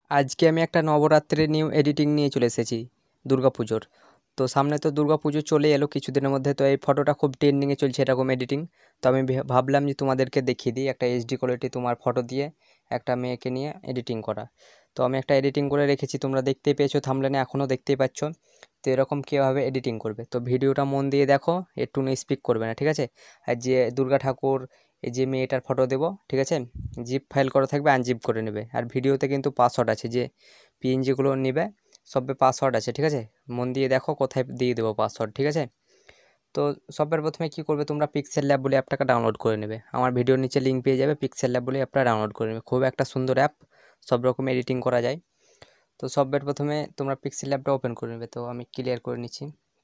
আজকে আমি একটা নবরাত্রির নিউ এডিটিং নিয়ে চলে এসেছি দুর্গা পুজোর। তো সামনে তো দুর্গা পুজো চলে এলো কিছুদিনের মধ্যে, তো এই ফটোটা খুব ট্রেন্ডিংয়ে চলছে এরকম এডিটিং। তো আমি ভাবলাম যে তোমাদেরকে দেখিয়ে দিই একটা এইচডি কোয়ালিটি তোমার ফটো দিয়ে একটা মেয়েকে নিয়ে এডিটিং করা। তো আমি একটা এডিটিং করে রেখেছি, তোমরা দেখতেই পেয়েছো থাম্বনেলে, এখনও দেখতেই পাচ্ছ। তো এরকম কীভাবে এডিটিং করবে, তো ভিডিওটা মন দিয়ে দেখো, একটু স্পিক করবে না, ঠিক আছে? আর যে দুর্গা ঠাকুর, এই যে মেয়েটার ফটো দেবো, ঠিক আছে, জিপ ফাইল করা থাকবে, আনজিপ করে নেবে। আর ভিডিওতে কিন্তু পাসওয়ার্ড আছে, যে পিএনজিগুলো নেবে সবে পাসওয়ার্ড আছে, ঠিক আছে? মন দিয়ে দেখো কোথায় দিয়ে দেবো পাসওয়ার্ড, ঠিক আছে? তো সবার প্রথমে কি করবে, তোমরা পিক্সেল ল্যাব বলে অ্যাপটাকে ডাউনলোড করে নেবে। আমার ভিডিওর নিচে লিঙ্ক পেয়ে যাবে, পিক্সেল ল্যাব বলে অ্যাপটা ডাউনলোড করে নেবে। খুব একটা সুন্দর অ্যাপ, সব রকম এডিটিং করা যায়। তো সবার প্রথমে তোমরা পিক্সেল ল্যাবটা ওপেন করে নেবে। তো আমি ক্লিয়ার করে নিচ্ছি,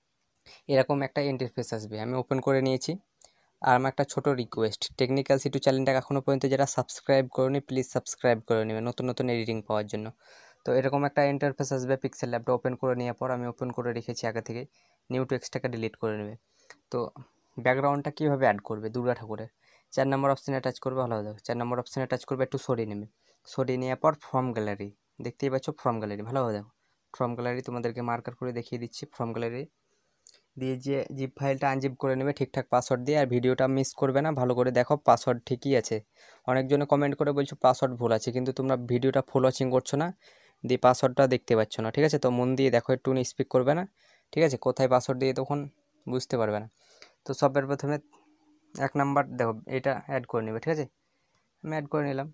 এরকম একটা ইন্টারফেস আসবে। আমি ওপেন করে নিয়েছি। আর আমার একটা ছোটো রিকোয়েস্ট, টেকনিক্যাল সিটু চ্যানেলটাকে এখনও পর্যন্ত যারা সাবস্ক্রাইব করোনি প্লিজ সাবস্ক্রাইব করে নেবে নতুন নতুন এডিটিং পাওয়ার জন্য। তো এরকম একটা ইন্টারফেস আসবে, পিক্সেল ল্যাবটা ওপেন করে নেওয়ার পর আমি ওপেন করে রেখেছি আগে থেকে। নিউ টেক্সটটাকে ডিলিট করে নেবে। তো ব্যাকগ্রাউন্ডটা কীভাবে অ্যাড করবে, দুর্গা ঠাকুরের 4 নম্বর অপশানে টাচ করবে, ভালো হবে। 4 নম্বর অপশানে টাচ করবে, একটু সরিয়ে নেবে। সরিয়ে নেওয়ার পর ফ্রম গ্যালারি, দেখতেই পাচ্ছ ফ্রম গ্যালারি, ভালোভাবে দেখো। ফ্রম গ্যালারি তোমাদেরকে মার্কার করে দেখিয়ে দিচ্ছি। ফ্রম গ্যালারি দিয়ে যে জিপ ফাইলটা আনজিপ করে নেবে ঠিকঠাক পাসওয়ার্ড দিয়ে। আর ভিডিওটা মিস করবে না, ভালো করে দেখো পাসওয়ার্ড ঠিকই আছে। অনেকজনে কমেন্ট করে বলছো পাসওয়ার্ড ভুল আছে, কিন্তু তোমরা ভিডিওটা ফুল ওয়াচিং করছো না, দিয়ে পাসওয়ার্ডটা দেখতে পাচ্ছ না, ঠিক আছে? তো মন দিয়ে দেখো, একটু স্পিক করবে না, ঠিক আছে? কোথায় পাসওয়ার্ড দিয়ে তখন বুঝতে পারবে না। তো সবের প্রথমে 1 নাম্বার দেখো, এটা অ্যাড করে নেবে, ঠিক আছে? আমি অ্যাড করে নিলাম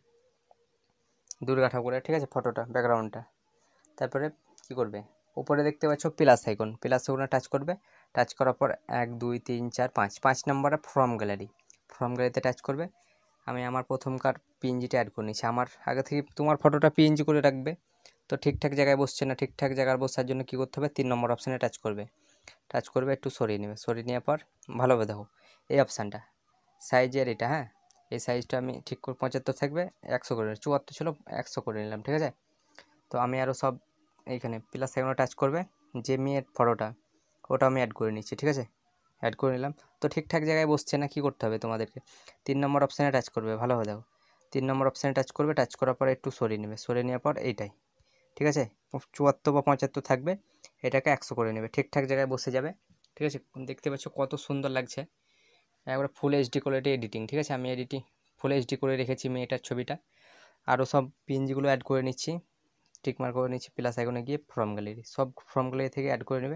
দুর্গা ঠাকুরের, ঠিক আছে, ফটোটা, ব্যাকগ্রাউন্ডটা। তারপরে কি করবে, উপরে দেখতে পাচ্ছ প্লাস আইকন, প্লাস আইকনে টাচ করবে। টাচ করার পর 1 2 3 4 5 নম্বরে ফ্রম গ্যালারি, ফ্রম গ্যালারিতে টাচ করবে। আমি আমার প্রথমকার পিএনজিটা অ্যাড করে নিচ্ছি। আমার আগে থেকে তোমার ফটোটা পিএনজি করে রাখবে। তো ঠিকঠাক জায়গায় বসছে না, ঠিকঠাক জায়গায় বসার জন্য কী করতে হবে, 3 নম্বর অপশানে টাচ করবে। টাচ করবে, একটু সরিয়ে নেবে। সরিয়ে নেওয়ার পর ভালোভাবে দেখো এই অপশানটা, সাইজের এটা, হ্যাঁ, এই সাইজটা আমি ঠিক করে 75 থাকবে, 100 করে, 74 ছিল 100 করে নিলাম, ঠিক আছে? তো আমি আরও সব এইখানে প্লাস আইকনে টাচ করবে, যে মেয়ের ফটোটা ওটা আমি অ্যাড করে নিচ্ছি, ঠিক আছে? অ্যাড করে নিলাম। তো ঠিকঠাক জায়গায় বসছে না, কী করতে হবে তোমাদেরকে, 3 নম্বর অপশানে টাচ করবে, ভালোভাবে দেখো। 3 নম্বর অপশানে টাচ করবে, টাচ করার পর একটু সরিয়ে নেবে। সরিয়ে নেওয়ার পর এইটাই, ঠিক আছে, 74 বা 75 থাকবে, এটাকে 100 করে নেবে, ঠিকঠাক জায়গায় বসে যাবে, ঠিক আছে? দেখতে পাচ্ছ কত সুন্দর লাগছে, একবারে ফুল এইচডি কোয়ালিটি এডিটিং, ঠিক আছে? আমি ফুল এইচডি করে রেখেছি মেয়েটার ছবিটা। আরও সব পিএনজিগুলো অ্যাড করে নিচ্ছি, টিকমার্ক করে নিচ্ছি, প্লাস আইকনে গিয়ে ফ্রম গ্যালারি, সব ফ্রম গ্যালারি থেকে অ্যাড করে নেবে।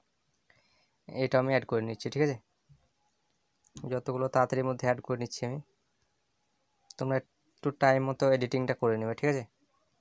এটা আমি অ্যাড করে নিচ্ছি, ঠিক আছে? যতগুলো তাড়াতাড়ির মধ্যে অ্যাড করে নিচ্ছি আমি। তোমরা একটু টাইম মতো এডিটিংটা করে নেবে, ঠিক আছে?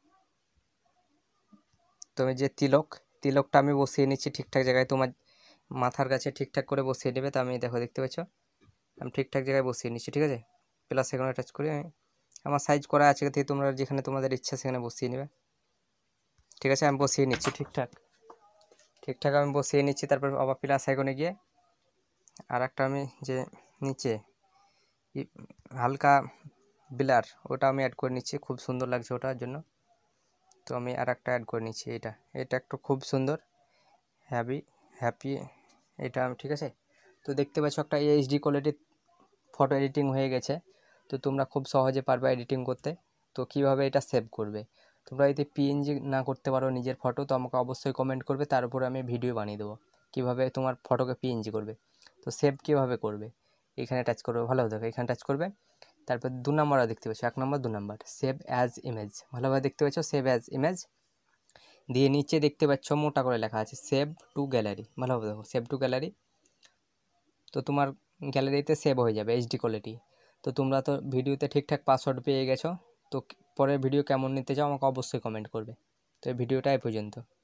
তুমি যে তিলকটা আমি বসিয়ে নিচ্ছি ঠিকঠাক জায়গায়, তোমার মাথার কাছে ঠিকঠাক করে বসিয়ে নেবে। তো আমি দেখো, দেখতে পাচ্ছ আমি ঠিকঠাক জায়গায় বসিয়ে নিচ্ছি, ঠিক আছে? প্লাস আইকনে টাচ করে আমার সাইজ করা আছে, থেকে তোমরা যেখানে তোমাদের ইচ্ছা সেখানে বসিয়ে নেবে, ঠিক আছে? আমি বসিয়ে নিচ্ছি ঠিকঠাক আমি বসিয়ে নিচ্ছি। তারপর আবার প্লাস আইকনে গিয়ে আর একটা আমি যে নিচে হালকা ব্লার, ওটা আমি অ্যাড করে নিচ্ছি, খুব সুন্দর লাগছে ওটার জন্য। তো আমি আর একটা অ্যাড করে নিচ্ছি, এটা একটু খুব সুন্দর হ্যাপি এটা, ঠিক আছে? তো দেখতে পাচ্ছ একটা এইচডি কোয়ালিটির ফটো এডিটিং হয়ে গেছে। তো তোমরা খুব সহজে পারবে এডিটিং করতে। তো কিভাবে এটা সেভ করবে, তোমরা যদি পিএনজি না করতে পারো নিজের ফটো, তো আমাকে অবশ্যই কমেন্ট করবে, তার উপরে আমি ভিডিও বানিয়ে দেবো কীভাবে তোমার ফটোকে পিএনজি করবে। তো সেভ কীভাবে করবে, এখানে টাচ করবে, ভালো দেখো, এখানে টাচ করবে। তারপর 2 নম্বর দেখতে পাচ্ছ, 1 নম্বর 2 নম্বর সেভ অ্যাজ ইমেজ, ভালোভাবে দেখতে পাচ্ছ, সেভ অ্যাজ ইমেজ দিয়ে নিচে দেখতে পাচ্ছ মোটা করে লেখা আছে সেভ টু গ্যালারি, ভালোভাবে দেখো, সেভ টু গ্যালারি। তো তোমার গ্যালারিতে সেভ হয়ে যাবে এইচডি কোয়ালিটি। তো তোমরা তো ভিডিওতে ঠিকঠাক পাসওয়ার্ড পেয়ে গেছো। তো পরের ভিডিও কেমন নিতে চাও আমাকে অবশ্যই কমেন্ট করবে। তো এই ভিডিওটা এই পর্যন্ত।